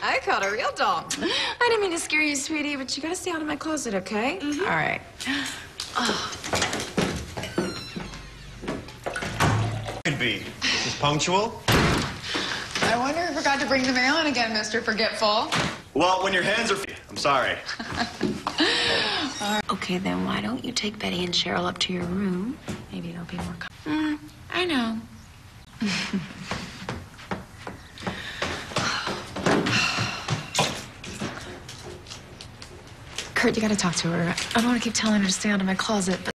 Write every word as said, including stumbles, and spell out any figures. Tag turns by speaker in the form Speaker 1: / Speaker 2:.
Speaker 1: I caught a real doll. I didn't mean to scare you, sweetie, but you gotta stay out of my closet, okay? Mm-hmm. All right. Oh.
Speaker 2: Could be. This is punctual.
Speaker 3: I wonder who forgot to bring the mail in again, Mister Forgetful.
Speaker 2: Well, when your hands are... I'm sorry.
Speaker 1: Right. Okay, then why don't you take Betty and Cheryl up to your room? Maybe it'll be more... Mm, I know. Kurt, you gotta talk to her. I don't want to keep telling her to stay out of my closet, but